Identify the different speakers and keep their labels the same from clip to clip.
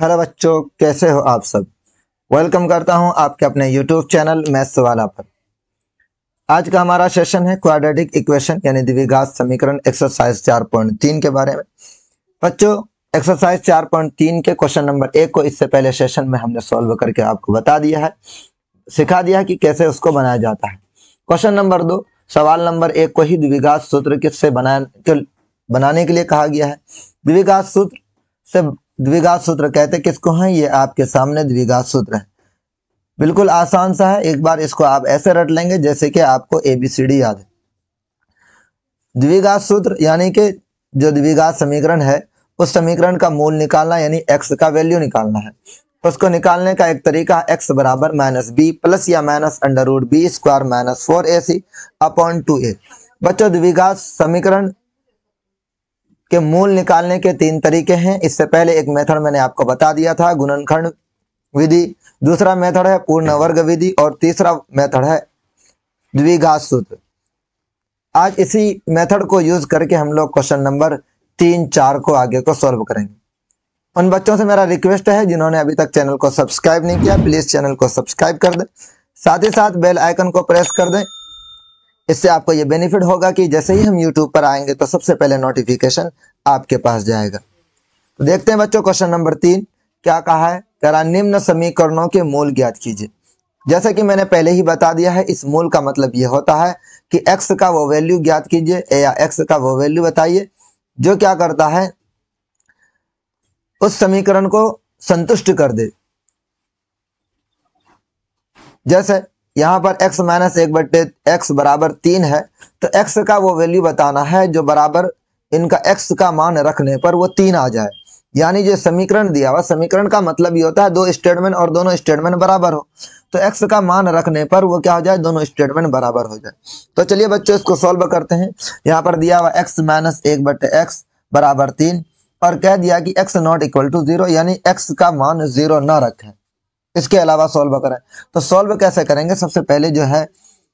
Speaker 1: Hello बच्चों, कैसे हो आप सब। वेलकम करता हूं आपके अपने यूट्यूब चैनल मैथ्स वाला पर। आज का हमारा सेशन है क्वाड्रेटिक इक्वेशन यानी द्विघात समीकरण एक्सरसाइज 4.3 के बारे में। बच्चों, एक्सरसाइज 4.3 के क्वेश्चन नंबर 1 को इससे पहले सेशन में हमने सॉल्व करके आपको बता दिया है, सिखा दिया है कि कैसे उसको बनाया जाता है। क्वेश्चन नंबर 2 सवाल नंबर 1 को ही द्विघात सूत्र किससे बनाने के लिए कहा गया है। द्विघात सूत्र से द्विघात सूत्र कहते किसको हैं, ये आपके सामने द्विघात सूत्र है। बिल्कुल आसान सा है, एक बार इसको आप ऐसे रट लेंगे जैसे कि आपको ABCD याद है। द्विघात सूत्र यानी कि जो द्विघात समीकरण है उस समीकरण का मूल निकालना यानी x का वैल्यू निकालना है। उसको निकालने का एक तरीका x बराबर -b प्लस या minus under root B square minus 4ac upon 2a। बच्चों, द्विघात समीकरण के मूल निकालने के 3 तरीके हैं। इससे पहले एक मेथड मैंने आपको बता दिया था, गुणनखंड विधि। दूसरा मेथड है पूर्ण वर्ग विधि और तीसरा मेथड है द्विघात सूत्र। आज इसी मेथड को यूज करके हम लोग क्वेश्चन नंबर 3, 4 को आगे को सॉल्व करेंगे। उन बच्चों से मेरा रिक्वेस्ट है जिन्होंने अभी तक चैनल को सब्सक्राइब नहीं किया, प्लीज चैनल को सब्सक्राइब कर दें, साथ ही साथ बेल आइकन को प्रेस कर दें। इससे आपको ये बेनिफिट होगा कि जैसे ही हम YouTube पर आएंगे तो सबसे पहले नोटिफिकेशन आपके पास जाएगा। तो देखते हैं बच्चों, क्वेश्चन नंबर 3 क्या कहा है। कह रहा निम्न समीकरणों के मूल ज्ञात कीजिए। जैसे कि मैंने पहले ही बता दिया है, इस मूल का मतलब यह होता है कि x का वो वैल्यू ज्ञात कीजिए या x का वो वैल्यू बताइए जो क्या करता है, उस समीकरण को संतुष्ट कर दे। जैसे यहां पर x माइनस 1/x बराबर 3 है, तो x का वो वैल्यू बताना है जो बराबर इनका x का मान रखने पर वो 3 आ जाए। यानी जो समीकरण दिया हुआ, समीकरण का मतलब ये होता है दो स्टेटमेंट और दोनों स्टेटमेंट बराबर हो, तो x का मान रखने पर वो क्या हो जाए, दोनों स्टेटमेंट बराबर हो जाए। तो चलिए बच्चों इसको सॉल्व करते हैं। यहाँ पर दिया हुआ x माइनस 1/x बराबर 3 और कह दिया कि x नॉट इक्वल टू 0 यानी x का मान 0 न रखें, इसके अलावा सॉल्व करें। तो सॉल्व कैसे करेंगे, सबसे पहले जो है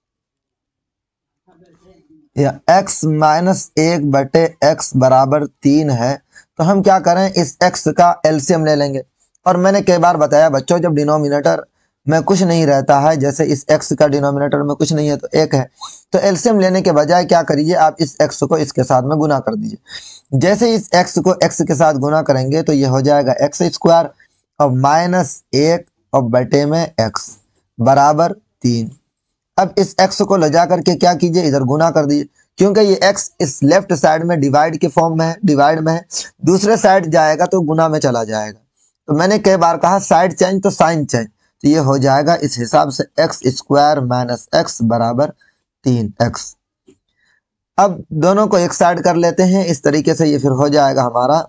Speaker 1: x माइनस 1/x बराबर 3 है, तो हम क्या करें, इस x का एलसीएम ले लेंगे। और मैंने कई बार बताया बच्चों, जब डिनोमिनेटर में कुछ नहीं रहता है, जैसे इस x का डिनोमिनेटर में कुछ नहीं है तो 1 है, तो एलसीएम लेने के बजाय क्या करिए, आप इस x को इसके साथ में गुना कर दीजिए। जैसे इस x को x के साथ गुना करेंगे तो ये हो जाएगा x स्क्वायर और -1 और बटे में x बराबर 3। अब इस x को ले जा करके क्या कीजिए, इधर गुना कर दीजिए, क्योंकि ये x इस लेफ्ट साइड में डिवाइड के फॉर्म में है, डिवाइड में है, दूसरे साइड जाएगा तो गुना में चला जाएगा। तो मैंने कई बार कहा साइड चेंज तो साइन चेंज, तो ये हो जाएगा इस हिसाब से x स्क्वायर माइनस x बराबर 3x। अब दोनों को एक साइड कर लेते हैं, इस तरीके से ये फिर हो जाएगा हमारा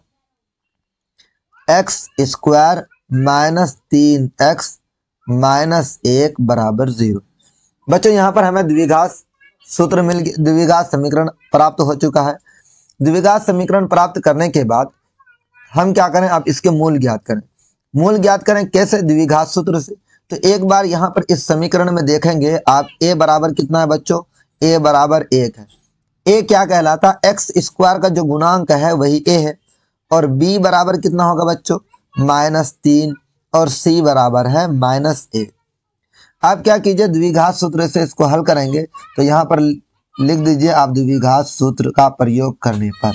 Speaker 1: x square minus 3x minus 1 बराबर 0। बच्चों यहाँ पर हमें द्विघात सूत्र मिल गया, द्विघात समीकरण प्राप्त हो चुका है। द्विघात समीकरण प्राप्त करने के बाद हम क्या करें, आप इसके मूल ज्ञात करें। मूल ज्ञात करें कैसे, द्विघात सूत्र से। तो एक बार यहाँ पर इस समीकरण में देखेंगे आप, a बराबर कितना है बच्चों, a बराबर 1 है। a क्या कहलाता, x स्क्वायर का जो गुणांक है वही a है, और b बराबर कितना होगा बच्चों, -3, और c बराबर है -1। आप क्या कीजिए, द्विघात सूत्र से इसको हल करेंगे, तो यहाँ पर लिख दीजिए आप द्विघात सूत्र का प्रयोग करने पर,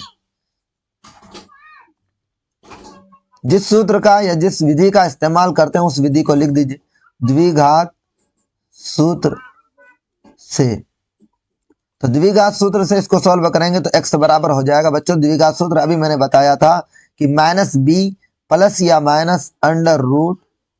Speaker 1: जिस सूत्र का या जिस विधि का इस्तेमाल करते हैं उस विधि को लिख दीजिए द्विघात सूत्र से। तो द्विघात सूत्र से इसको सॉल्व करेंगे तो x बराबर हो जाएगा बच्चों, द्विघात सूत्र अभी मैंने बताया था कि -b प्लस या minus under root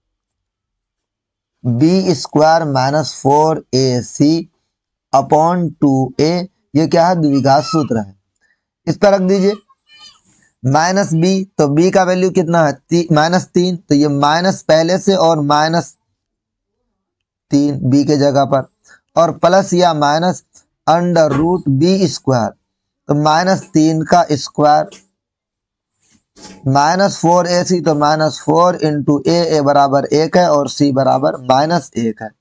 Speaker 1: B square minus 4ac upon 2a, ये क्या है, द्विघात सूत्र है। इस पर रख दीजिए -b, तो b का वैल्यू कितना है, -3, तो ये माइनस पहले से और -3 b के जगह पर, और प्लस या minus under root B square, तो -3 का स्क्वायर -4ac, तो -4 इंटू a बराबर 1 है और c बराबर -1 है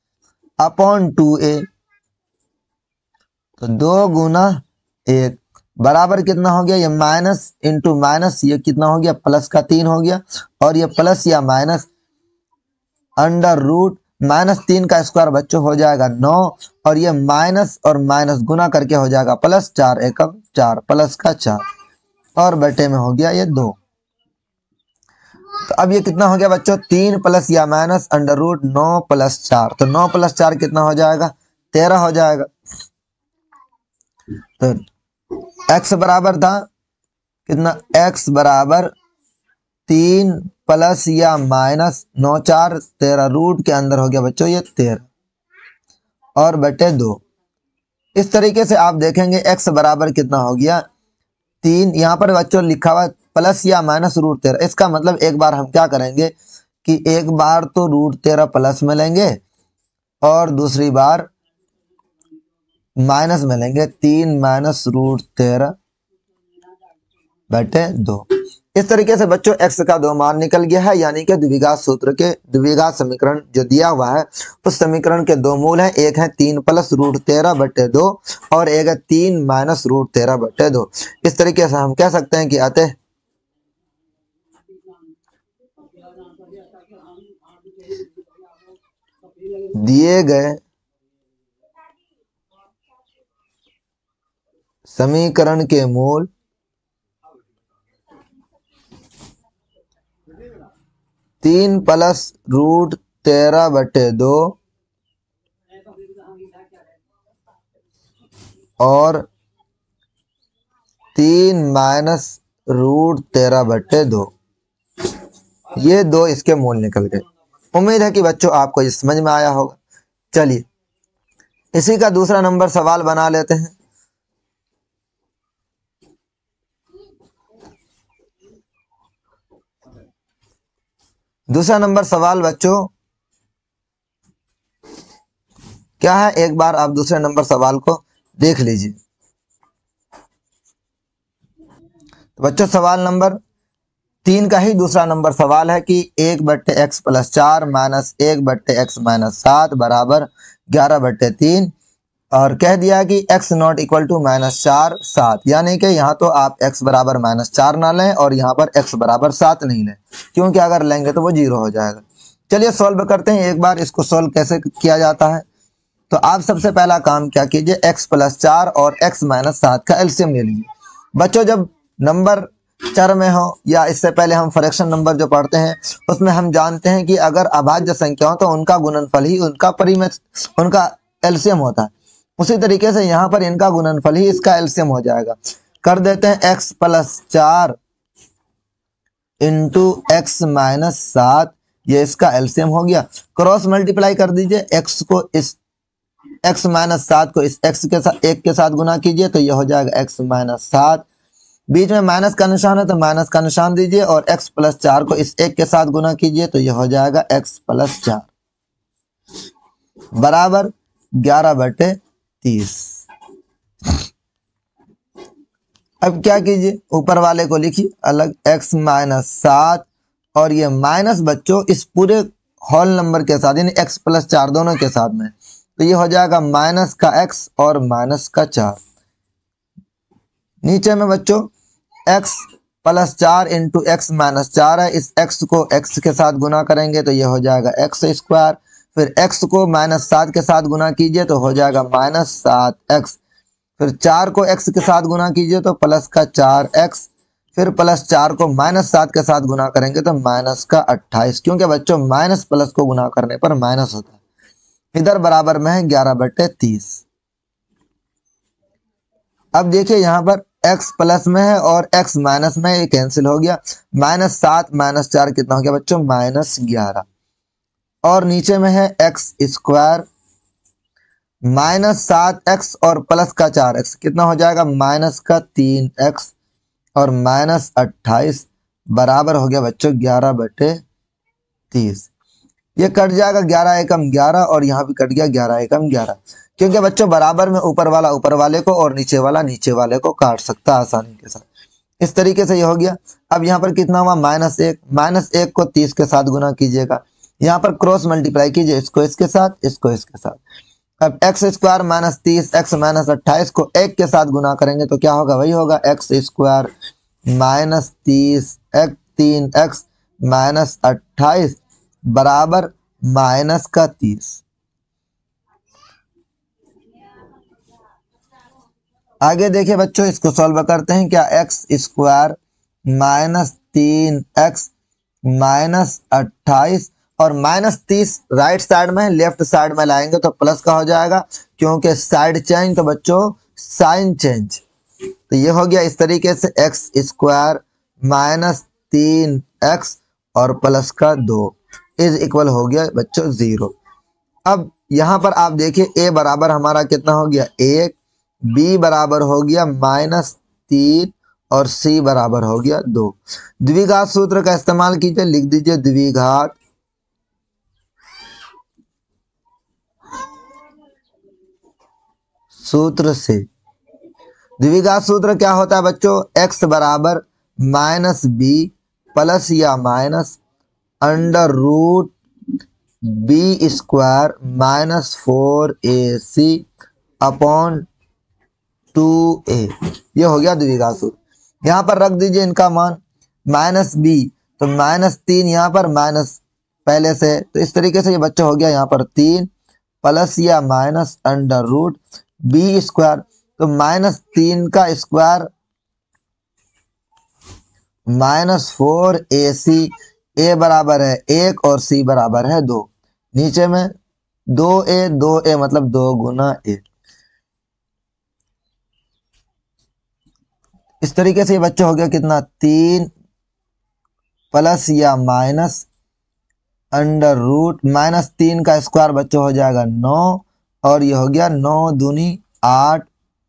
Speaker 1: अपॉन 2a, तो 2 गुना 1 बराबर कितना हो गया, ये माइनस इंटू माइनस, ये कितना हो गया, प्लस का 3 हो गया, और ये प्लस या माइनस अंडर रूट -3 का स्क्वायर बच्चों हो जाएगा 9, और ये माइनस और माइनस गुना करके हो जाएगा प्लस, 4 एकम 4, प्लस का 4, और बटे में हो गया ये 2। तो अब ये कितना हो गया बच्चों, 3 प्लस या माइनस अंडर रूट 9 प्लस 4, तो 9 प्लस 4 कितना हो जाएगा, 13 हो जाएगा। तो x बराबर था कितना, x बराबर 3 प्लस या माइनस 9 4 13, रूट के अंदर हो गया बच्चों ये 13, और बटे 2। इस तरीके से आप देखेंगे x बराबर कितना हो गया 3, यहाँ पर बच्चों लिखा हुआ प्लस या माइनस रूट 13। इसका मतलब एक बार हम क्या करेंगे कि एक बार तो रूट 13 प्लस में लेंगे और दूसरी बार माइनस में लेंगे, 3 माइनस रूट 13 बटे 2। इस तरीके से बच्चों x का 2 मान निकल गया है, यानी कि द्विघात सूत्र के द्विघात समीकरण जो दिया हुआ है उस समीकरण के 2 मूल हैं, एक है 3 प्लस रूट 13 बटे 2 और एक है 3 माइनस रूट 13 बटे 2। इस तरीके से हम कह सकते हैं कि अतः दिए गए समीकरण के मूल तीन प्लस रूट 13 बटे 2 और 3 माइनस रूट 13 बटे 2, ये 2 इसके मूल निकल गए। उम्मीद है कि बच्चों आपको ये समझ में आया होगा। चलिए इसी का दूसरा नंबर सवाल बना लेते हैं। दूसरा नंबर सवाल बच्चों क्या है, एक बार आप दूसरे नंबर सवाल को देख लीजिए। तो बच्चों सवाल नंबर 3 का ही दूसरा नंबर सवाल है कि 1 बट्टे एक्स प्लस 4 माइनस 1 बट्टे एक्स माइनस 7 बराबर 11 बट्टे 3, और कह दिया कि x नॉट इक्वल टू -4 7, यानी कि यहाँ तो आप x बराबर -4 ना लें और यहाँ पर x बराबर 7 नहीं लें, क्योंकि अगर लेंगे तो वो 0 हो जाएगा। चलिए सॉल्व करते हैं एक बार, इसको सॉल्व कैसे किया जाता है। तो आप सबसे पहला काम क्या कीजिए, x प्लस 4 और x माइनस 7 का एलसीएम ले लीजिए। बच्चों जब नंबर चर में हो या इससे पहले हम फ्रैक्शन नंबर जो पढ़ते हैं उसमें हम जानते हैं कि अगर अभाज्य संख्या हो तो उनका गुणनफल ही उनका परिमेय उनका एलसीएम होता है। उसी तरीके से यहाँ पर इनका गुणनफल ही इसका एलसीएम हो जाएगा। कर देते हैं x plus 4 into x minus 7, ये इसका एलसीएम हो गया। क्रॉस मल्टीप्लाई कर दीजिए, x को इस x माइनस 7 को इस x के साथ 1 के साथ गुना कीजिए तो ये हो जाएगा x माइनस 7, बीच में माइनस का निशान है तो माइनस का निशान दीजिए, और x प्लस 4 को इस 1 के साथ गुना कीजिए तो ये हो जाएगा x प्लस 4 बराबर 11 बटे 30। अब क्या कीजिए, ऊपर वाले को लिखिए अलग, x माइनस 7 और ये माइनस बच्चों इस पूरे होल नंबर के साथ यानी x प्लस 4 दोनों के साथ में, तो ये हो जाएगा माइनस का x और माइनस का 4। नीचे में बच्चों x plus 4 into x minus 4 है, इस x को x के साथ गुना करेंगे तो ये हो जाएगा x स्क्वायर, फिर x को माइनस 7 के साथ गुना कीजिए तो हो जाएगा माइनस 7x, फिर 4 को x के साथ गुना कीजिए तो प्लस का 4x, फिर प्लस 4 को माइनस 7 के साथ गुना करेंगे तो माइनस का 28, क्योंकि बच्चों माइनस प्लस को गुना करने पर माइनस होता है। इधर बराबर में है 11 बटे 30। अब देखिए यहाँ पर x प्लस में है और x माइनस में, ये कैंसिल हो गया, माइनस 7 माइनस 4 कितना हो गया बच्चों माइनस 11, और नीचे में है x स्क्वायर माइनस 7x और प्लस का 4x कितना हो जाएगा माइनस का 3x और माइनस 28 बराबर हो गया बच्चों 11 बटे 30। ये कट जाएगा 11 एकम 11 और यहाँ भी कट गया 11 एकम 11, क्योंकि बच्चों बराबर में ऊपर वाला ऊपर वाले को और नीचे वाला नीचे वाले को काट सकता है आसानी के साथ। इस तरीके से ये हो गया। अब यहाँ पर कितना हुआ माइनस 1 को 30 के साथ गुना कीजिएगा, यहाँ पर क्रॉस मल्टीप्लाई कीजिए, इसको इसके साथ इसको इसके साथ, अब x square minus 30 x minus 28 को एक के साथ गुना करेंगे तो क्या होगा, वही होगा x square minus 30 x 3x minus 28 बराबर माइनस का 30। आगे देखिए बच्चों, इसको सॉल्व करते हैं। क्या x square minus 3x minus 28 और माइनस 30 राइट साइड में, लेफ्ट साइड में लाएंगे तो प्लस का हो जाएगा, क्योंकि साइड चेंज तो बच्चों साइन चेंज। तो ये हो गया इस तरीके से एक्स स्क्वायर माइनस 3x और प्लस का 2 इज इक्वल हो गया बच्चों 0। अब यहां पर आप देखिए a बराबर हमारा कितना हो गया 1, b बराबर हो गया माइनस 3 और c बराबर हो गया 2। द्विघात सूत्र का इस्तेमाल कीजिए, लिख दीजिए द्विघात सूत्र से। द्विघात सूत्र क्या होता है बच्चों, x बराबर माइनस बी प्लस या minus under root B square minus 4ac upon 2a। ये हो गया द्विघात सूत्र। यहां पर रख दीजिए इनका मान माइनस बी, तो माइनस 3 यहाँ पर माइनस पहले से, तो इस तरीके से ये बच्चा हो गया यहाँ पर 3 प्लस या minus under root B square, तो माइनस 3 का स्क्वायर माइनस 4ac, a बराबर है 1 और c बराबर है 2। नीचे में 2a मतलब 2 गुना a। इस तरीके से ये बच्चा हो गया कितना 3 प्लस या माइनस अंडर रूट माइनस 3 का स्क्वायर बच्चों हो जाएगा 9 और ये हो गया 9 दूनी 8,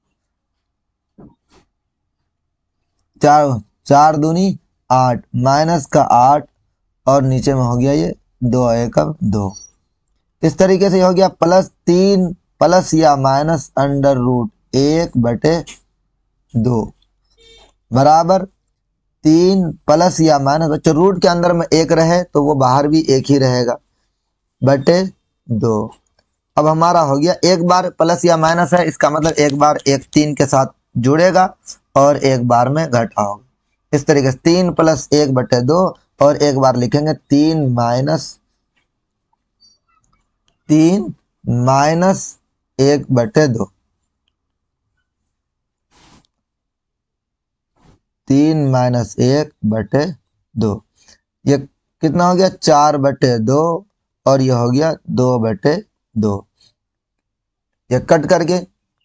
Speaker 1: 4 दूनी 8 माइनस का 8 और नीचे में हो गया ये 2 एक 2। इस तरीके से हो गया प्लस 3 प्लस या माइनस अंडर रूट 1/2 बराबर 3 प्लस या माइनस, बच्चों रूट के अंदर में 1 रहे तो वो बाहर भी 1 ही रहेगा बटे 2। अब हमारा हो गया एक बार प्लस या माइनस है, इसका मतलब एक बार 1 3 के साथ जुड़ेगा और एक बार में घटा होगा। इस तरीके से 3 प्लस 1/2 और एक बार लिखेंगे 3 माइनस 1/2, 3 माइनस 1/2। ये कितना हो गया 4/2 और ये हो गया 2/2। ये कट करके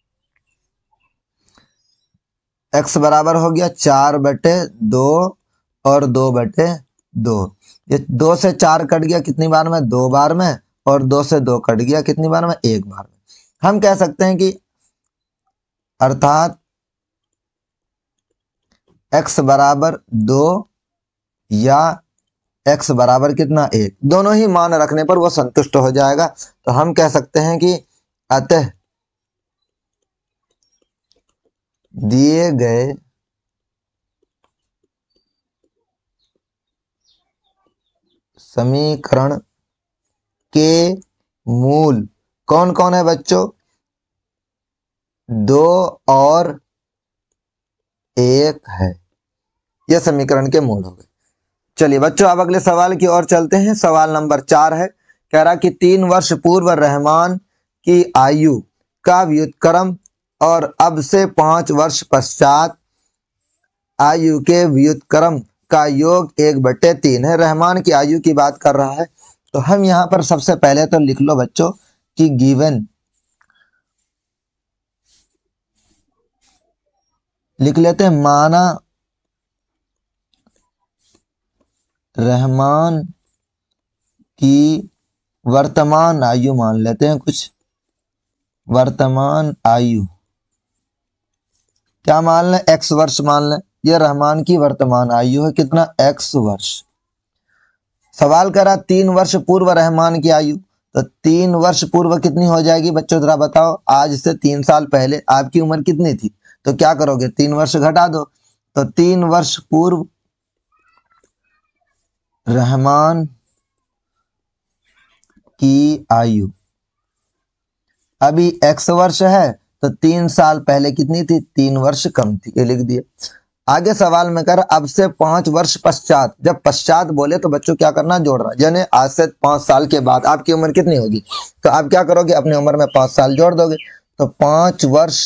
Speaker 1: x बराबर हो गया 4/2 और 2/2। ये 2 से 4 कट गया कितनी बार में, 2 बार में, और 2 से 2 कट गया कितनी बार में, 1 बार में। हम कह सकते हैं कि अर्थात x बराबर 2 या x बराबर कितना 1, दोनों ही मान रखने पर वो संतुष्ट हो जाएगा। तो हम कह सकते हैं कि अतः दिए गए समीकरण के मूल कौन कौन है बच्चों, 2 और 1 है। यह समीकरण के मूल हो गए। चलिए बच्चों अब अगले सवाल की ओर चलते हैं। सवाल नंबर 4 है, कह रहा कि 3 वर्ष पूर्व रहमान की आयु का व्युत्क्रम और अब से 5 वर्ष पश्चात आयु के व्युत्क्रम का योग 1/3 है। रहमान की आयु की बात कर रहा है, तो हम यहां पर सबसे पहले तो लिख लो बच्चों कि गिवन, लिख लेते हैं माना रहमान की वर्तमान आयु, मान लेते हैं कुछ वर्तमान आयु, क्या मान लें, x वर्ष मान लें। यह रहमान की वर्तमान आयु है, कितना x वर्ष। सवाल करा 3 वर्ष पूर्व रहमान की आयु, तो 3 वर्ष पूर्व कितनी हो जाएगी बच्चों, जरा बताओ। आज से 3 साल पहले आपकी उम्र कितनी थी, तो क्या करोगे 3 वर्ष घटा दो, तो 3 वर्ष पूर्व रहमान की आयु। अभी x वर्ष है तो 3 साल पहले कितनी थी, 3 वर्ष कम थी, ये लिख दिया। आगे सवाल में कर अब से 5 वर्ष पश्चात, जब पश्चात बोले तो बच्चों क्या करना, जोड़ना, यानी आज से 5 साल के बाद आपकी उम्र कितनी होगी, तो आप क्या करोगे, अपनी उम्र में 5 साल जोड़ दोगे। तो 5 वर्ष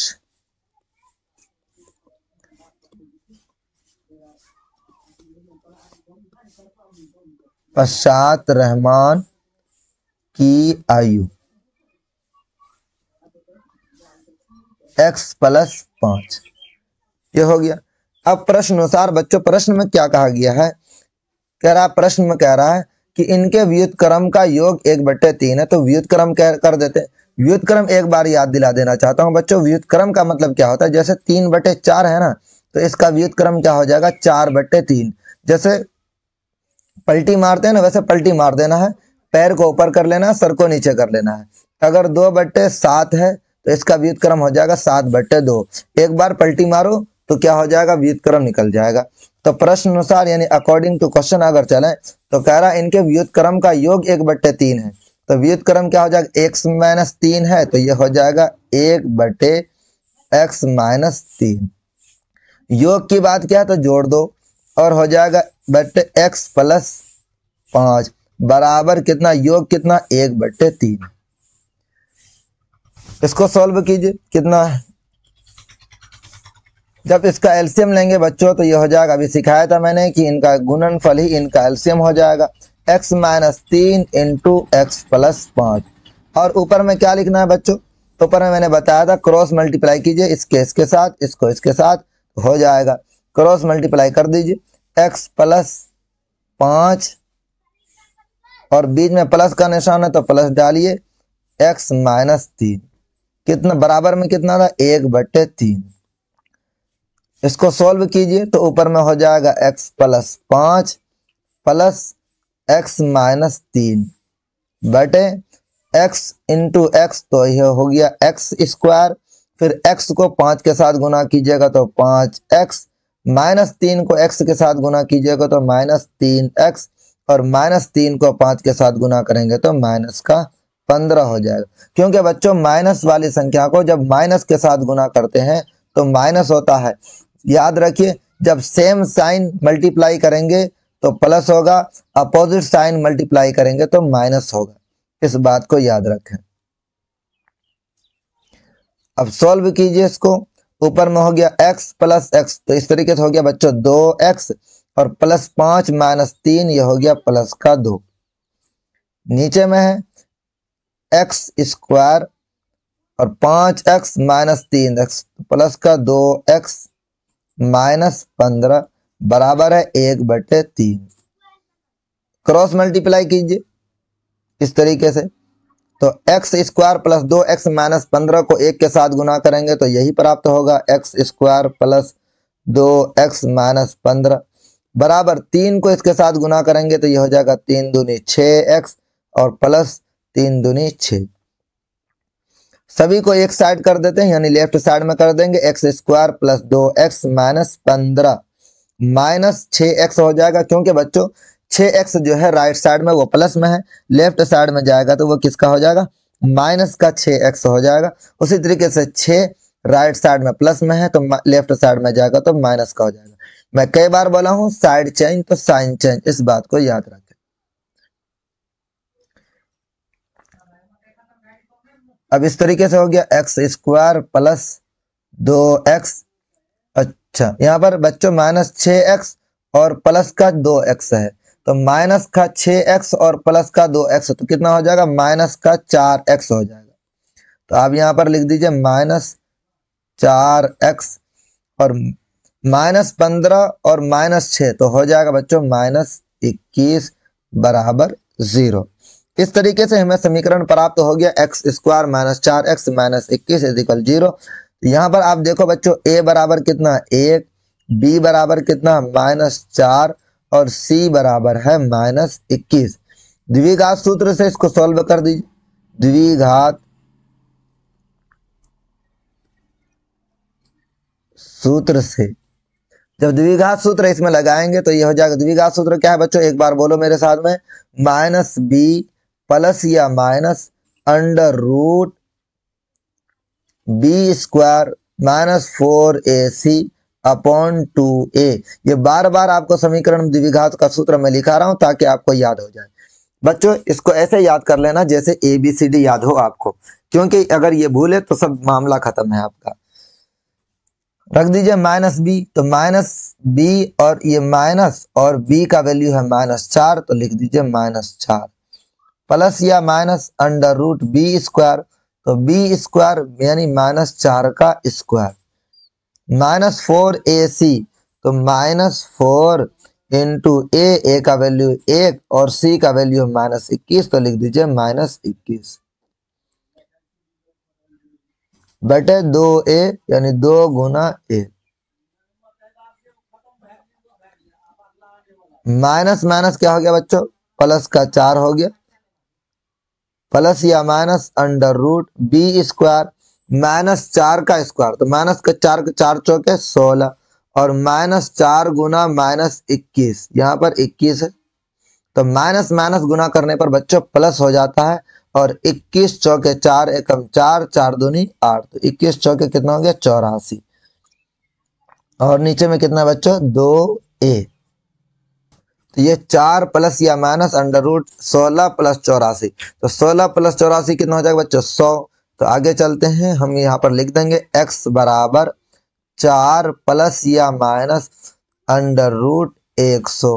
Speaker 1: पश्चात रहमान की आयु x + 5, ये हो गया। अब प्रश्न अनुसार बच्चों, प्रश्न में क्या कहा गया है, कह रहा प्रश्न में कह रहा है कि इनके व्युत्क्रम का योग 1/3 है, तो व्युत्क्रम कर देते हैं। व्युत्क्रम एक बार याद दिला देना चाहता हूं बच्चों, व्युत्क्रम का मतलब क्या होता है, जैसे 3/4 है ना, तो इसका व्युत्क्रम क्या हो जाएगा, 4/3। जैसे पलटी मारते हैं ना, वैसे पलटी मार देना है, पैर को ऊपर कर लेना है, सर को नीचे कर लेना है। अगर 2/7 है तो इसका व्युत्क्रम हो जाएगा 7/2। एक बार पलटी मारो तो क्या हो जाएगा, व्युत्क्रम निकल जाएगा। तो प्रश्न अनुसार यानी अकॉर्डिंग टू क्वेश्चन अगर चले तो कह रहा इनके व्युत्क्रम का योग 1/3 है, तो व्युत्क्रम क्या हो जाएगा, x - 3 है तो ये हो जाएगा 1/x - 3। योग की बात क्या है तो जोड़ दो और हो जाएगा x + 5 बराबर कितना, योग कितना, 1/3। इसको सॉल्व कीजिए, कितना है, जब इसका एलसीएम लेंगे बच्चों तो ये हो जाएगा, अभी सिखाया था मैंने कि इनका गुणनफल ही इनका एलसीएम हो जाएगा, x - 3 × x + 5। और ऊपर में क्या लिखना है बच्चों, तो ऊपर में मैंने बताया था क्रॉस मल्टीप्लाई कीजिए, इसके साथ, इसको इसके साथ, हो जाएगा। क्रॉस मल्टीप्लाई कर दीजिए, x + 5 और बीच में प्लस का निशान है तो प्लस डालिए, x - 3 कितना बराबर में कितना था, 1/3। इसको सॉल्व कीजिए तो ऊपर में हो जाएगा x + 5 प्लस x - 3 बटे x × x, तो यह हो गया x²। फिर x को 5 के साथ गुना कीजिएगा तो 5x, -3 को x के साथ गुना कीजिएगा तो -3x, और -3 को 5 के साथ गुना करेंगे तो -15 हो जाएगा। क्योंकि बच्चों माइनस वाली संख्या को जब माइनस के साथ गुना करते हैं तो माइनस होता है, याद रखिए। जब सेम साइन मल्टीप्लाई करेंगे तो प्लस होगा, अपोजिट साइन मल्टीप्लाई करेंगे तो माइनस होगा, इस बात को याद रखें। अब सॉल्व कीजिए इसको, ऊपर में हो गया x + x, तो इस तरीके से हो गया बच्चों 2x और +5 - 3, ये हो गया +2। नीचे में है x² और 5x - 3x +2x -15 बराबर है 1/3। क्रॉस मल्टीप्लाई कीजिए इस तरीके से, तो x² + 2x - 15 को 1 के साथ गुना करेंगे तो यही प्राप्त होगा, x² + 2x - 15 बराबर 3 को इसके साथ गुना करेंगे तो यह हो जाएगा 3 दूनी 6x और प्लस 3 दूनी 6। सभी को एक साइड कर देते हैं, यानी लेफ्ट साइड में कर देंगे, x² + 2x - 15 -6x हो जाएगा। क्योंकि बच्चों 6x जो है राइट साइड में वो प्लस में है, लेफ्ट साइड में जाएगा तो वो किसका हो जाएगा, -6x हो जाएगा। उसी तरीके से 6 राइट साइड में प्लस में है तो लेफ्ट साइड में जाएगा तो माइनस का हो जाएगा। मैं कई बार बोला हूं साइड चेंज तो साइन चेंज, इस बात को याद रखें। अब इस तरीके से हो गया x² + 2x। अच्छा यहाँ पर बच्चों -6x और प्लस का 2x है, तो माइनस का 6x और प्लस का 2x, तो कितना हो जाएगा, -4x हो जाएगा। तो आप यहाँ पर लिख दीजिए -4x और -15 और -6, तो हो जाएगा बच्चों -21 बराबर 0। इस तरीके से हमें समीकरण प्राप्त हो गया, x² - 4x - 21 = 0। यहाँ पर आप देखो बच्चों a बराबर कितना, 1, b बराबर कितना, -4 और c बराबर है -21। द्विघात सूत्र से इसको सॉल्व कर दीजिए, द्विघात सूत्र से जब द्विघात सूत्र इसमें लगाएंगे तो ये हो जाएगा, द्विघात सूत्र क्या है बच्चों, एक बार बोलो मेरे साथ में, -b प्लस या minus √, B square minus 4ac upon 2a। ये बार बार आपको समीकरण द्विघात का सूत्र मैं लिखा रहा हूं ताकि आपको याद हो जाए। बच्चों इसको ऐसे याद कर लेना जैसे ABCD याद हो आपको, क्योंकि अगर ये भूले तो सब मामला खत्म है आपका। रख दीजिए माइनस बी, तो माइनस बी और ये माइनस और बी का वैल्यू है -4, तो लिख दीजिए -4 प्लस या minus under root B square, तो बी स्क्वायर यानी -4 का स्क्वायर -4ac, तो -4 इंटू ए का वैल्यू 1 और सी का वैल्यू -21, तो लिख दीजिए -21 बटे 2a यानी 2 गुना a। माइनस माइनस क्या हो गया बच्चों, प्लस का 4 हो गया, प्लस या minus under root B square -4 का स्क्वायर, तो माइनस का 4 चौके 16 और -4 गुना -21, यहाँ पर 21 है, तो माइनस माइनस गुना करने पर बच्चों प्लस हो जाता है और 21 चौके 4 एकम 4, 4 दूनी 8, तो 21 चौके कितना हो गया 84 और नीचे में कितना बच्चों 2a, तो ये 4 प्लस या माइनस अंडर रूट 16 प्लस 84, तो 16 प्लस 84 कितना हो जाएगा बच्चों 100। तो आगे चलते हैं, हम यहाँ पर लिख देंगे x बराबर 4 प्लस या माइनस अंडर रूट 100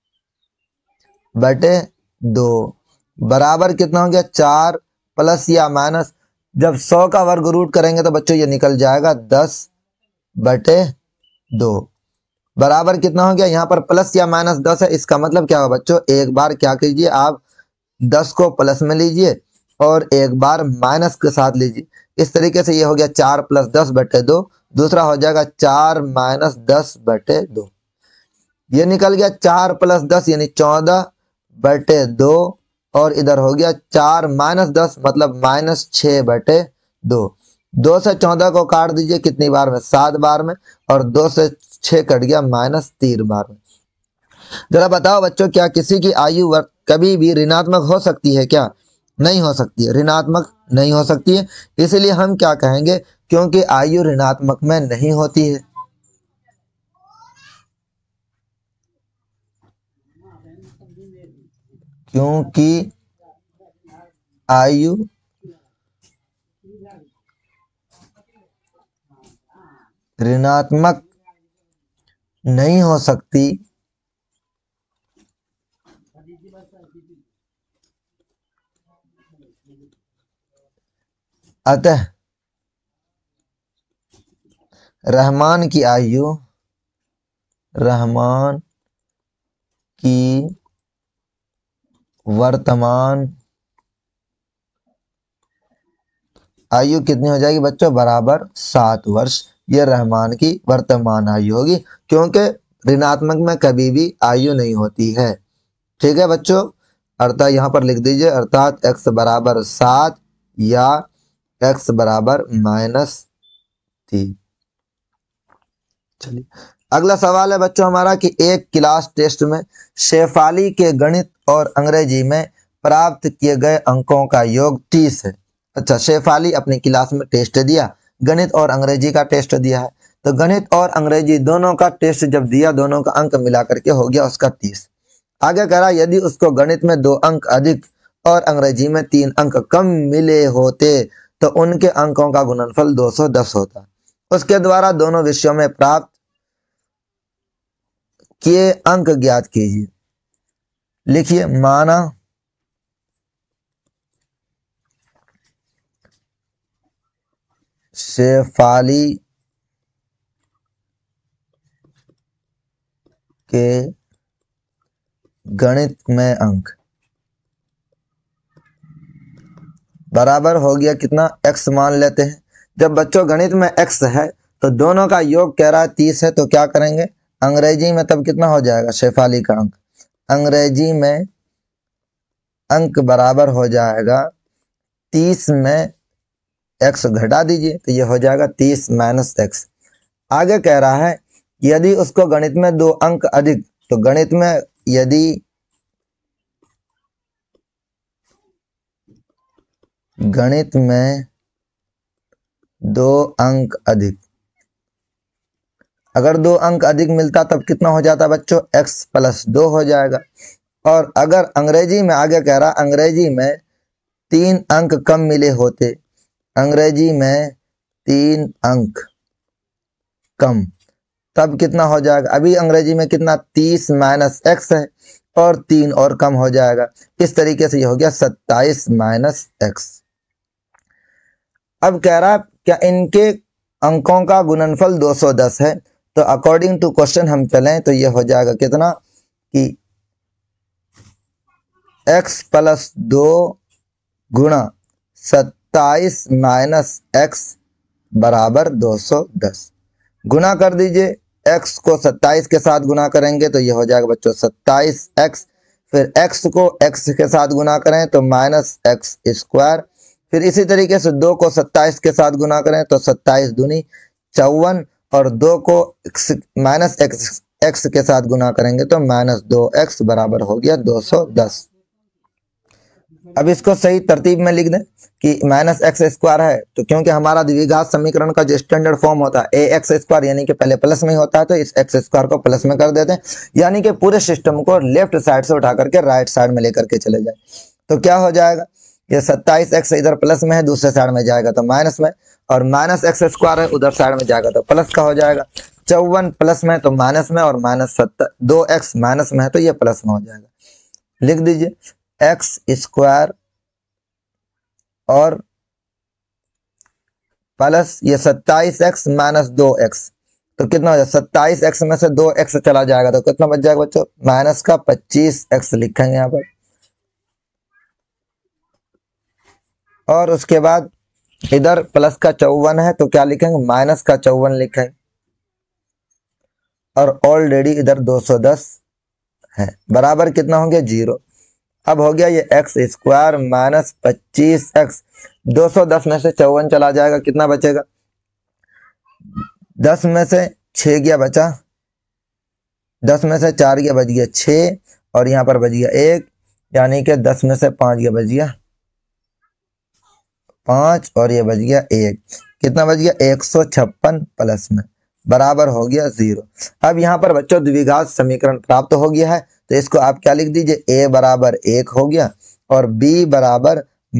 Speaker 1: बटे 2 बराबर कितना हो गया 4 प्लस या माइनस, जब 100 का वर्ग रूट करेंगे तो बच्चों ये निकल जाएगा 10 बटे 2 बराबर कितना हो गया, यहाँ पर प्लस या माइनस 10 है, इसका मतलब क्या होगा बच्चों, एक बार क्या कीजिए आप 10 को प्लस में लीजिए और एक बार माइनस के साथ लीजिए। इस तरीके से ये हो गया 4 प्लस 10 बटे 2, दूसरा हो जाएगा 4 माइनस 10 बटे 2, ये निकल गया 4 प्लस 10 यानी 14 बटे 2 और इधर हो गया 4 माइनस 10 मतलब -6 बटे 2। 2 से 14 को काट दीजिए कितनी बार में 7 बार में, और 2 से 6 कट गया -3 बार में। जरा बताओ बच्चों क्या किसी की आयु कभी भी ऋणात्मक हो सकती है क्या? नहीं हो सकती है, ऋणात्मक नहीं हो सकती है, इसलिए हम क्या कहेंगे, क्योंकि आयु ऋणात्मक में नहीं होती है। क्योंकि आयु ऋणात्मक नहीं हो सकती, अतः रहमान की वर्तमान आयु कितनी हो जाएगी बच्चों, बराबर 7 वर्ष। ये रहमान की वर्तमान आयु होगी, क्योंकि ऋणात्मक में कभी भी आयु नहीं होती है। ठीक है बच्चों, अर्थात यहाँ पर लिख दीजिए, अर्थात x बराबर 7 या x बराबर -3। चलिए अगला सवाल है बच्चों हमारा कि एक क्लास टेस्ट में शेफाली के गणित और अंग्रेजी में प्राप्त किए गए अंकों का योग 30 है। अच्छा, शेफाली अपनी क्लास में टेस्ट दिया, गणित और अंग्रेजी का टेस्ट दिया है, तो गणित और अंग्रेजी दोनों का टेस्ट जब दिया, दोनों का अंक मिला करके हो गया उसका 30। आगे कह रहा यदि उसको गणित में 2 अंक अधिक और अंग्रेजी में 3 अंक कम मिले होते तो उनके अंकों का गुणनफल 210 होता। उसके द्वारा दोनों विषयों में प्राप्त किए अंक ज्ञात कीजिए। लिखिए, माना शेफाली के गणित में अंक बराबर हो गया कितना, x मान लेते हैं। जब बच्चों गणित में x है तो दोनों का योग कह रहा है 30 है, तो क्या करेंगे अंग्रेजी में तब कितना हो जाएगा शेफाली का अंक, अंग्रेजी में अंक बराबर हो जाएगा 30 में x घटा दीजिए, तो ये हो जाएगा 30 माइनस x। आगे कह रहा है यदि उसको गणित में 2 अंक अधिक, तो गणित में यदि गणित में 2 अंक अधिक। अगर 2 अंक अधिक मिलता तब कितना हो जाता बच्चों, x + 2 हो जाएगा। और अगर अंग्रेजी में आगे कह रहा, अंग्रेजी में 3 अंक कम मिले होते, अंग्रेजी में 3 अंक कम, तब कितना हो जाएगा। अभी अंग्रेजी में कितना 30 - x है और 3 और कम हो जाएगा। इस तरीके से ये हो गया 27 - x। अब कह रहा क्या इनके अंकों का गुणनफल 210 है, तो अकॉर्डिंग टू क्वेश्चन हम चलें तो ये हो जाएगा कितना कि x + 2 गुणा 27 - x बराबर 210। गुना कर दीजिए, x को 27 के साथ गुना करेंगे तो ये हो जाएगा बच्चों 27x, फिर x को x के साथ गुना करें तो -x², फिर इसी तरीके से 2 को 27 के साथ गुना करें तो 27 दूनी 54, और 2 को -x के साथ गुना करेंगे तो -2x बराबर हो गया 210। अब इसको सही तरतीब में लिख दें कि -x² है, तो क्योंकि हमारा द्विघात समीकरण का जो स्टैंडर्ड फॉर्म होता है ax² यानी कि पहले प्लस में होता है, तो इस x² को प्लस में कर देते हैं, यानी कि पूरे सिस्टम को लेफ्ट साइड से उठा करके राइट साइड में लेकर के चले जाए। तो क्या हो जाएगा, ये 27x इधर प्लस में है, दूसरे साइड में जाएगा तो माइनस में, और -x² है उधर साइड में जाएगा तो प्लस का हो जाएगा। 54 प्लस में तो माइनस में, और -2x माइनस में है तो ये प्लस में हो जाएगा। लिख दीजिए x² और प्लस ये 27x - 2x, तो कितना हो जाएगा 27x में से 2x चला जाएगा तो कितना बच जाएगा बच्चों, -25x लिखेंगे यहाँ पर। और उसके बाद इधर प्लस का 54 है तो क्या लिखेंगे, -54 लिखेंगे, और ऑलरेडी इधर 210 है, बराबर कितना होंगे 0। अब हो गया ये x² - 25x, 210 में से 54 चला जाएगा, कितना बचेगा, 10 में से 6 गया बचा, 10 में से 4 गया बच गया 6, और यहाँ पर बच गया 1, यानी कि 10 में से 5 गया बच गया 5, और ये बच गया 1, कितना बच गया 156 प्लस में, बराबर हो गया 0। अब यहाँ पर बच्चों द्विघात समीकरण प्राप्त हो गया है, तो इसको आप क्या लिख दीजिए, a बराबर 1 हो गया, और b बराबर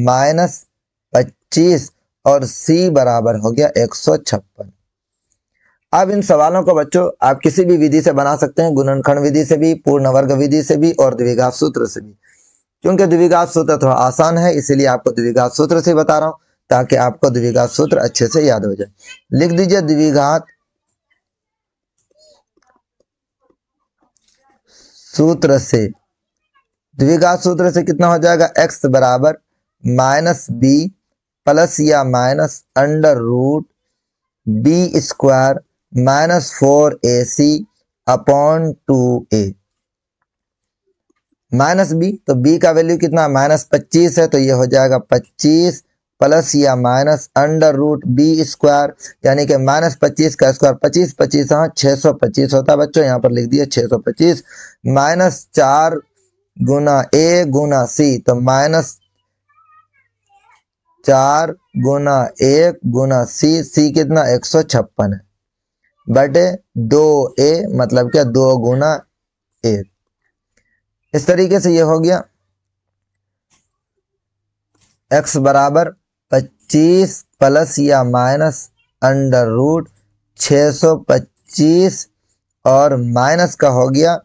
Speaker 1: -25, और c बराबर हो गया 156। अब इन सवालों को बच्चों आप किसी भी विधि से बना सकते हैं, गुणनखंड विधि से भी, पूर्ण वर्ग विधि से भी, और द्विघात सूत्र से भी। क्योंकि द्विघात सूत्र थोड़ा आसान है, इसीलिए आपको द्विघात सूत्र से बता रहा हूं, ताकि आपको द्विघात सूत्र अच्छे से याद हो जाए। लिख दीजिए द्विघात सूत्र से, द्विघात सूत्र से कितना हो जाएगा, x बराबर -b प्लस या minus √b² -4ac upon 2a। -b, तो b का वैल्यू कितना -25 है, तो ये हो जाएगा 25 प्लस या माइनस √b², यानी कि -25 का स्क्वायर 25 25 हाँ 625 होता है बच्चों, यहाँ पर लिख दिए 625, -4 गुना a गुना c, तो -4 गुना 1 गुना c कितना 156 है, बटे 2a, मतलब क्या 2 गुना 1। इस तरीके से ये हो गया x बराबर 25 प्लस या माइनस √625, और माइनस का हो गया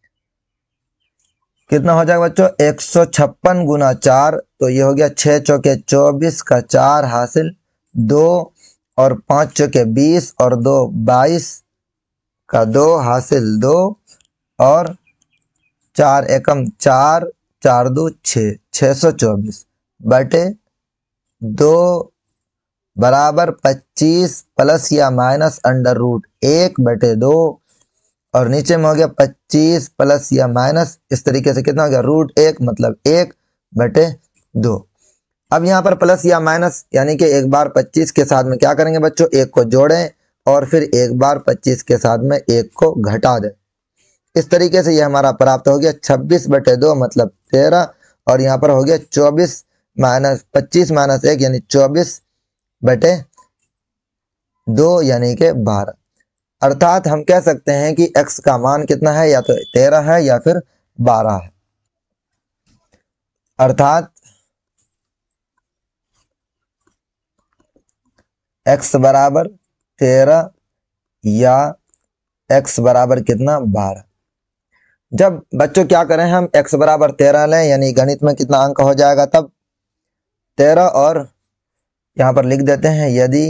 Speaker 1: कितना हो जाएगा बच्चों 156 गुना 4, तो ये हो गया 6 चौके 24 का 4 हासिल 2, और 5 चौके 20 और 2 22 का 2 हासिल 2, और 4 एकम 4 4 2 6 624 बटे 2 बराबर 25 प्लस या माइनस √1 बटे 2, और नीचे में हो गया 25 प्लस या माइनस, इस तरीके से कितना हो गया √1 मतलब 1 बटे 2। अब यहाँ पर प्लस या माइनस, यानी कि एक बार 25 के साथ में क्या करेंगे बच्चों, 1 को जोड़ें, और फिर एक बार 25 के साथ में 1 को घटा दें। इस तरीके से ये हमारा प्राप्त हो गया 26 बटे 2 मतलब 13, और यहाँ पर हो गया 25 - 1 यानी 24 बटे 2 यानी कि 12। अर्थात हम कह सकते हैं कि x का मान कितना है, या तो 13 है या फिर 12 है। अर्थात x बराबर 13 या x बराबर कितना, 12। जब बच्चों क्या करें, हम x बराबर 13 लें, यानी गणित में कितना अंक हो जाएगा, तब 13 और यहां पर लिख देते हैं यदि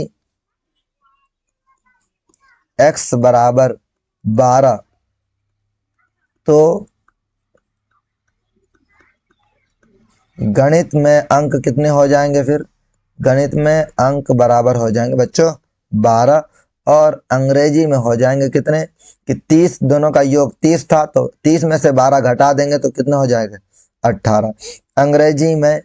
Speaker 1: x बराबर 12 तो गणित में अंक कितने हो जाएंगे, फिर गणित में अंक बराबर हो जाएंगे बच्चों 12, और अंग्रेजी में हो जाएंगे कितने कि 30, दोनों का योग 30 था, तो 30 में से 12 घटा देंगे तो कितना हो जाएगा, 18। अंग्रेजी में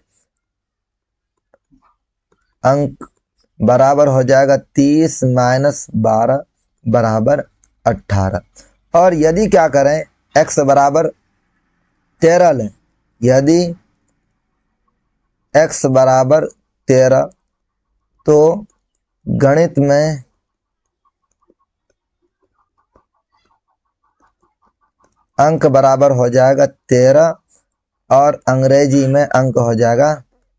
Speaker 1: अंक बराबर हो जाएगा 30 माइनस 12 बराबर 18। और यदि क्या करें, x बराबर 13 लें, यदि x बराबर 13 तो गणित में अंक बराबर हो जाएगा 13, और अंग्रेजी में अंक हो जाएगा,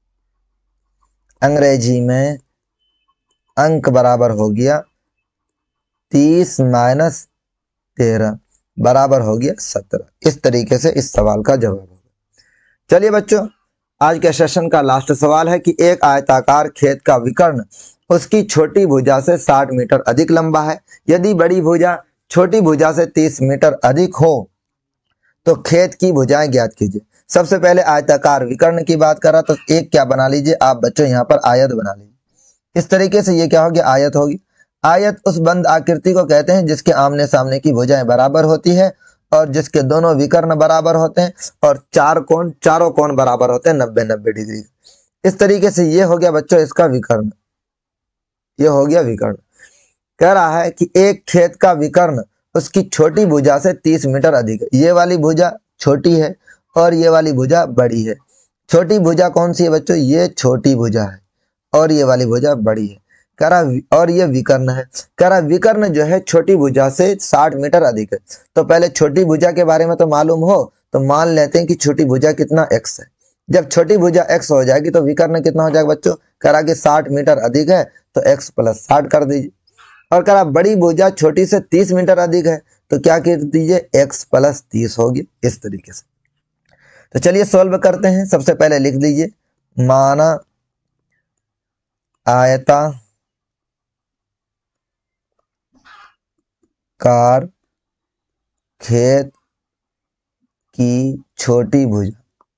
Speaker 1: अंग्रेजी में अंक बराबर हो गया 30 माइनस 13 बराबर हो गया 17। इस तरीके से इस सवाल का जवाब होगा। चलिए बच्चों, आज के सेशन का लास्ट सवाल है कि एक आयताकार खेत का विकर्ण उसकी छोटी भुजा से 60 मीटर अधिक लंबा है। यदि बड़ी भुजा छोटी भुजा से 30 मीटर अधिक हो तो खेत की भुजाएं ज्ञात कीजिए। सबसे पहले आयताकार विकर्ण की बात करा तो एक क्या बना लीजिए आप बच्चों, यहाँ पर आयत बना लीजिए। इस तरीके से ये क्या होगी, आयत होगी। आयत उस बंद आकृति को कहते हैं जिसके आमने सामने की भुजाएं बराबर होती है और जिसके दोनों विकर्ण बराबर होते हैं और चारों कोण बराबर होते हैं 90-90 डिग्री। इस तरीके से ये हो गया बच्चों इसका विकर्ण, ये हो गया विकर्ण। कह रहा है कि एक खेत का विकर्ण उसकी छोटी भुजा से 30 मीटर अधिक है। ये वाली भुजा छोटी है और ये वाली भुजा बड़ी है। छोटी भुजा कौन सी है बच्चों, ये छोटी भुजा है और ये वाली भुजा बड़ी है। कह रहा और ये विकर्ण है। कह रहा विकर्ण जो है छोटी भुजा से 60 मीटर अधिक है। तो पहले छोटी भुजा के बारे में तो मालूम हो, तो मान लेते हैं कि छोटी भुजा कितना x है। जब छोटी भुजा x हो जाएगी तो विकर्ण कितना हो जाएगा बच्चों, कह रहा कि 60 मीटर अधिक है तो x प्लस 60 कर दीजिए। और कह रहा बड़ी भुजा छोटी से 30 मीटर अधिक है तो क्या कर दीजिए, x प्लस 30 होगी। इस तरीके से तो चलिए सॉल्व करते हैं। सबसे पहले लिख दीजिए, माना आयताकार खेत की छोटी भुजा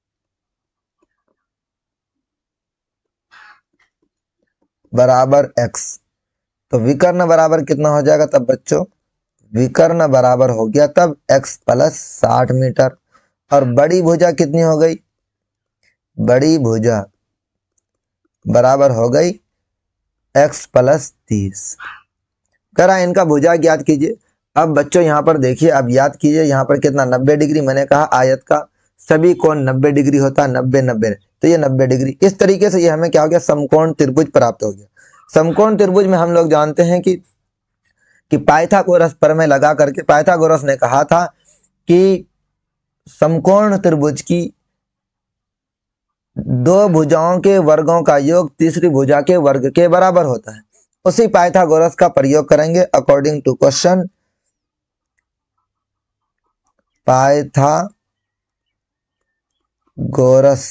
Speaker 1: बराबर x, तो विकर्ण बराबर कितना हो जाएगा तब बच्चों, विकर्ण बराबर हो गया तब x प्लस 60 मीटर। और बड़ी भुजा कितनी हो गई, बड़ी भुजा बराबर हो गई x प्लस 30। करा इनका भुजा ज्ञात कीजिए। अब बच्चों यहाँ पर देखिए, अब याद कीजिए यहाँ पर कितना 90 डिग्री, मैंने कहा आयत का सभी कोण 90 डिग्री होता है, 90-90, तो ये 90 डिग्री। इस तरीके से ये हमें क्या हो गया, समकोण त्रिभुज प्राप्त हो गया। समकोण त्रिभुज में हम लोग जानते हैं कि पाइथागोरस प्रमेय लगा करके पाइथागोरस ने कहा था कि समकोण त्रिभुज की दो भुजाओं के वर्गों का योग तीसरी भुजा के वर्ग के बराबर होता है। उसी पाइथागोरस का प्रयोग करेंगे अकॉर्डिंग टू क्वेश्चन। पाइथागोरस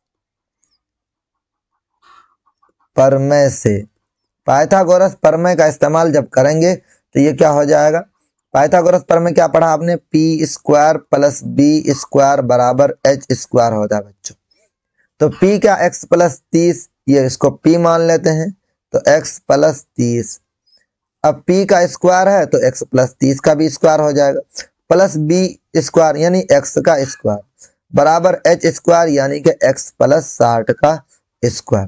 Speaker 1: प्रमेय से, पाइथागोरस प्रमेय का इस्तेमाल जब करेंगे तो ये क्या हो जाएगा, पाइथागोरस प्रमेय क्या पढ़ा आपने, p square plus b square बराबर h स्क्वायर होता है बच्चों। तो p का x प्लस 30, ये इसको p मान लेते हैं तो x प्लस 30। अब p का स्क्वायर है तो x प्लस 30 का भी स्क्वायर हो जाएगा, प्लस b स्क्वायर यानी x का स्क्वायर बराबर h स्क्वायर यानी कि x प्लस 60 का स्क्वायर।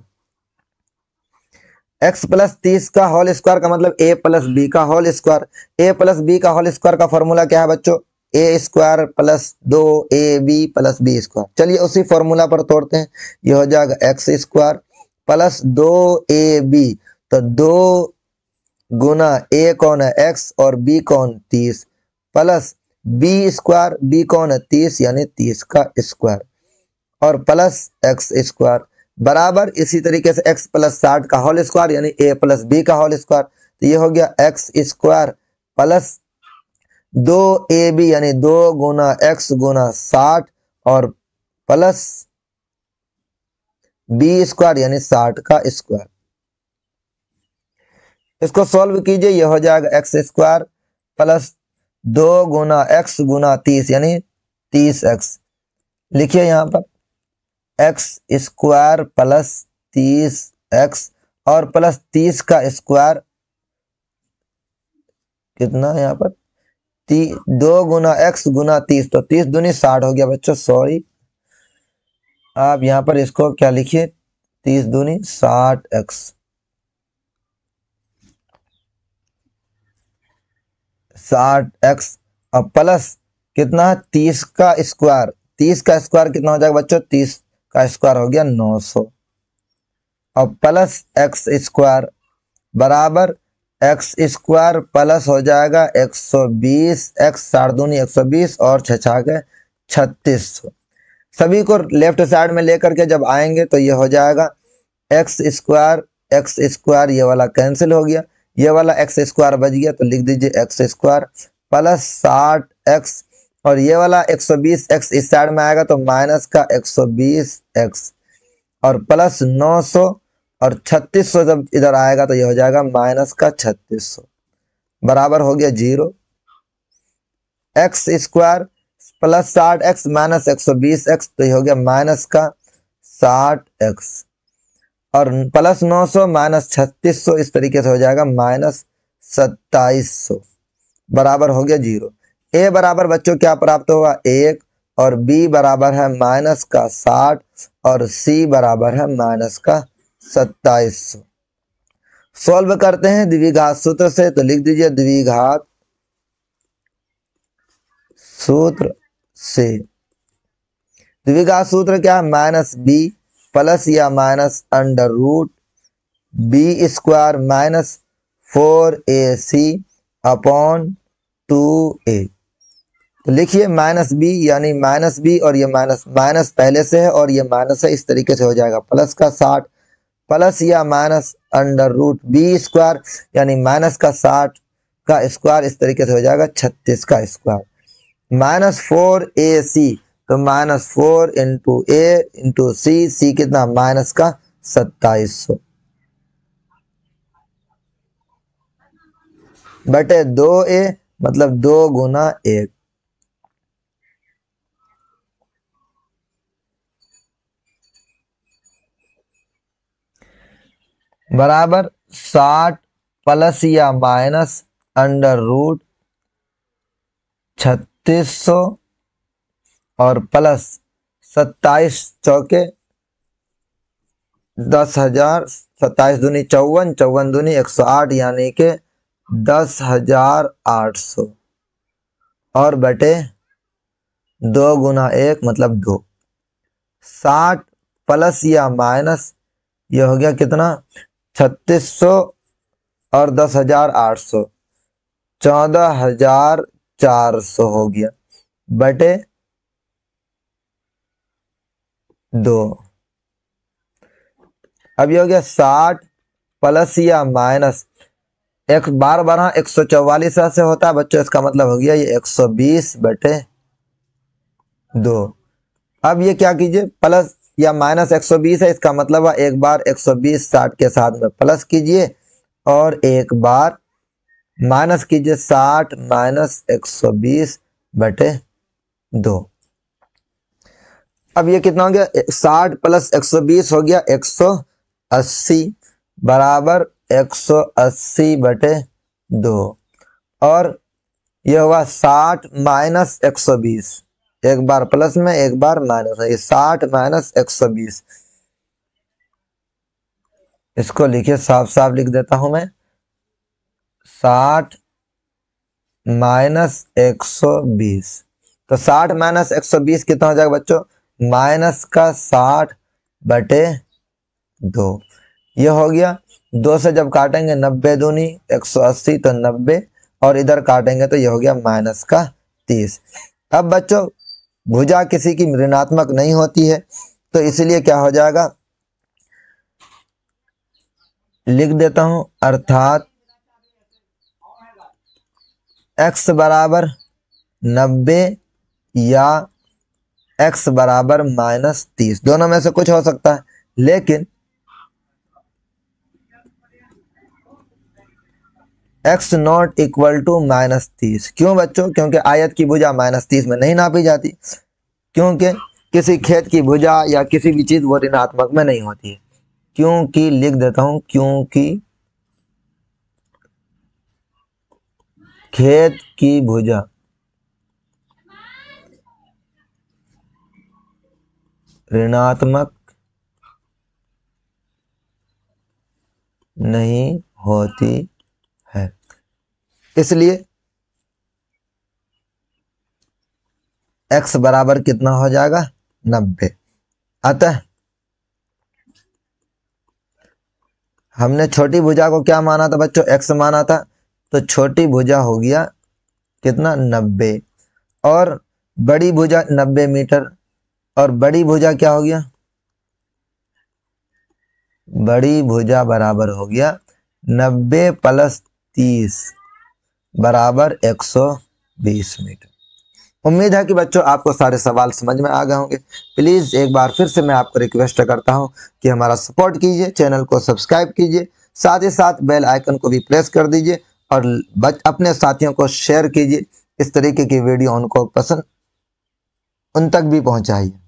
Speaker 1: x प्लस 30 का होल स्क्वायर का मतलब a प्लस बी का whole square. a plus B का होल स्क्वायर का फॉर्मूला क्या है बच्चों, a square plus 2ab plus B square. चलिए उसी फॉर्मूला पर तोड़ते हैं, ये हो जाएगा x स्क्वायर प्लस 2ab, तो गुना ए कौन है x और b कौन 30 प्लस b स्क्वायर, b कौन है 30 यानी 30 का स्क्वायर और प्लस x स्क्वायर बराबर इसी तरीके से x प्लस 60 का होल स्क्वायर यानी a प्लस b का होल स्क्वायर। तो ये हो गया x स्क्वायर प्लस 2ab यानी 2 गुना x गुना 60 और प्लस b स्क्वायर यानी 60 का स्क्वायर। इसको सॉल्व कीजिए, यह हो जाएगा एक्स स्क्वायर प्लस 2 गुना एक्स गुना 30 यानी 30x। लिखिए यहाँ पर एक्स स्क्वायर प्लस 30x और प्लस 30 का स्क्वायर कितना है यहाँ पर 2 गुना एक्स गुना 30 तो 30 दूनी 60 हो गया बच्चों, सॉरी आप यहाँ पर इसको क्या लिखिए 30 दूनी 60x 60x और प्लस कितना 30 का स्क्वायर, 30 का स्क्वायर कितना हो जाएगा बच्चों 30 का स्क्वायर हो गया 900 और प्लस एक्स स्क्वायर बराबर एक्स स्क्वायर प्लस हो जाएगा 120 एक्स 60 दूनी 120 और 3600। सभी को लेफ्ट साइड में लेकर के जब आएंगे तो ये हो जाएगा एक्स स्क्वायर ये वाला कैंसिल हो गया, ये वाला एक्स स्क्वायर बच गया तो लिख दीजिए एक्स स्क्वायर प्लस 60x और ये वाला 120x इस साइड में आएगा तो माइनस का 120x और प्लस 900 और 3600 जब इधर आएगा तो ये हो जाएगा माइनस का 3600 बराबर हो गया 0। X square plus 60x minus 120x तो ये हो गया माइनस का 60x और प्लस 900 माइनस 3600 इस तरीके से हो जाएगा माइनस 2700 बराबर हो गया 0। ए बराबर बच्चों क्या प्राप्त होगा 1 और बी बराबर है माइनस का 60 और सी बराबर है माइनस का 2700। सॉल्व करते हैं द्विघात सूत्र से, तो लिख दीजिए द्विघात सूत्र से। द्विघात सूत्र क्या है माइनस बी प्लस या minus under root B square minus 4ac upon 2a। तो लिखिए माइनस बी यानी माइनस बी और ये माइनस पहले से है और ये माइनस है, इस तरीके से हो जाएगा प्लस का 60 प्लस या minus under root B square यानी माइनस का 60 का स्क्वायर इस तरीके से हो जाएगा 36 का स्क्वायर माइनस 4ac तो minus 4 into A into C कितना माइनस का 2700 बटे 2a मतलब 2 गुना 1 बराबर 60 प्लस या माइनस अंडर रूट 3600 और प्लस 27 चौके 10,000 27 दूनी 54 54 दूनी 108 यानी के 10,800 और बटे 2 गुना 1 मतलब 2। 60 प्लस या माइनस ये हो गया कितना 3600 और 10,800 14,400 हो गया बटे 2। अब ये हो गया 60 प्लस या माइनस एक बार 144 से होता है बच्चों, इसका मतलब हो गया ये 120 बटे 2। अब ये क्या कीजिए प्लस या माइनस 120 है, इसका मतलब है एक बार 120 60 के साथ में प्लस कीजिए और एक बार माइनस कीजिए 60 माइनस 120 बटे 2। अब ये कितना हो गया 60 प्लस 120 हो गया 180 बराबर 180 बटे 2 और यह हुआ 60 माइनस 120 एक बार प्लस में एक बार माइनस है, 60 माइनस 120 इसको लिखिए साफ साफ लिख देता हूं मैं 60 माइनस 120 तो 60 माइनस 120 कितना हो जाएगा बच्चों माइनस का 60 बटे 2। ये हो गया 2 से जब काटेंगे 90 दूनी 180 तो 90 और इधर काटेंगे तो ये हो गया माइनस का 30। अब बच्चों भुजा किसी की ऋणात्मक नहीं होती है तो इसलिए क्या हो जाएगा, लिख देता हूं, अर्थात x बराबर 90 या x बराबर माइनस 30, दोनों में से कुछ हो सकता है, लेकिन x not equal to minus 30। क्यों बच्चों? क्योंकि आयत की भुजा माइनस 30 में नहीं नापी जाती, क्योंकि किसी खेत की भुजा या किसी भी चीज वो ऋणात्मक में नहीं होती है। क्योंकि लिख देता हूं, क्योंकि खेत की भुजा ऋणात्मक नहीं होती है, इसलिए x बराबर कितना हो जाएगा, 90। अतः हमने छोटी भुजा को क्या माना था बच्चों, x माना था, तो छोटी भुजा हो गया कितना, 90, और बड़ी भुजा 90 मीटर, और बड़ी भुजा क्या हो गया, बड़ी भुजा बराबर हो गया 90 प्लस 30 बराबर 120 मीटर। उम्मीद है कि बच्चों आपको सारे सवाल समझ में आ गए होंगे। प्लीज एक बार फिर से मैं आपको रिक्वेस्ट करता हूं कि हमारा सपोर्ट कीजिए, चैनल को सब्सक्राइब कीजिए, साथ ही साथ बेल आइकन को भी प्रेस कर दीजिए और अपने साथियों को शेयर कीजिए। इस तरीके की वीडियो उनको पसंद उन तक भी पहुंचाइए।